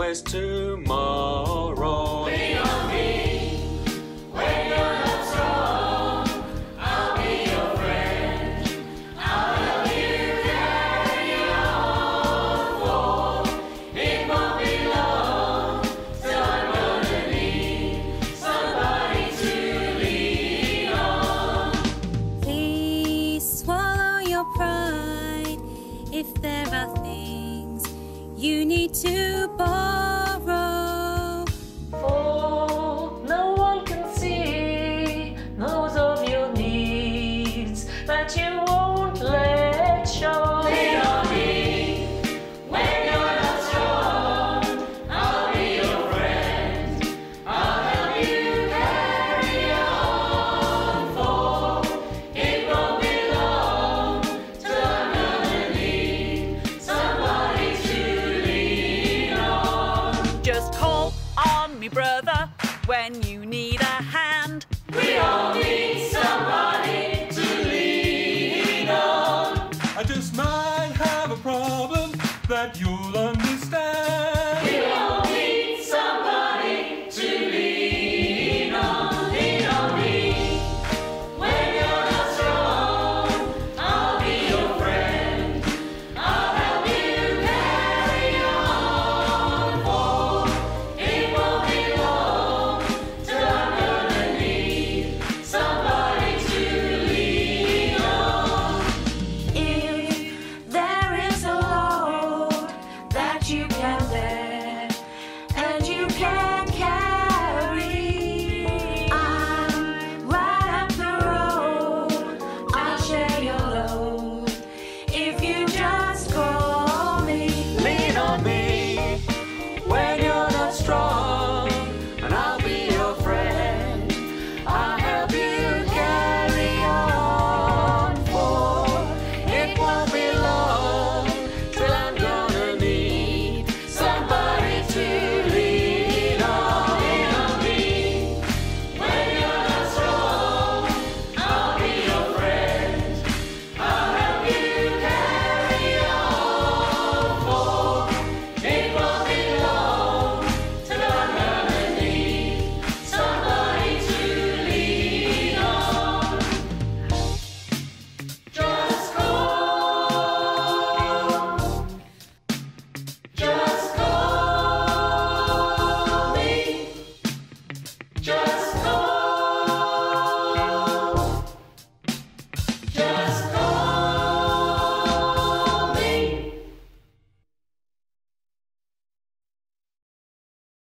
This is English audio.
face tomorrow. Lean on me when you're not strong. I'll be your friend. I'll help you carry on. For it won't be long till I'm gonna need somebody to lean on. Please swallow your pride if there are things you need to borrow. For no one can see those of your needs that you won't let show. Lean on me when you're not strong. I'll be your friend. I'll help you carry on. For it won't be long till I'm gonna need somebody to lean on. Just call on me, brother, when you need a hand. We all need somebody to lean on. I just might have a problem that you're